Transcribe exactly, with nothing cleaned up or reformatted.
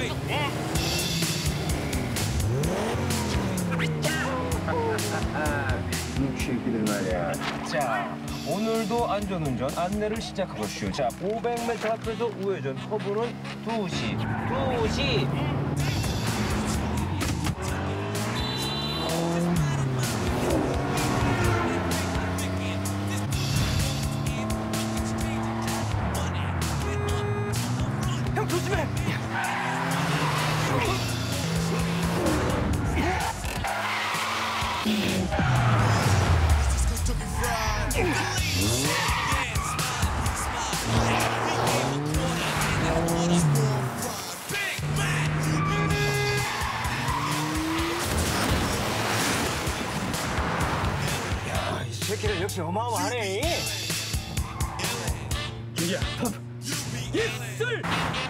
이 새끼들 말이야. 자, 오늘도 안전운전 안내를 시작해보시오. 자, 오백 미터 앞에서 우회전, 커브는 두 시, 두 시. 형, 조심해! 야, 이 새끼들 역시 어마어마하네. 준기야. 예술!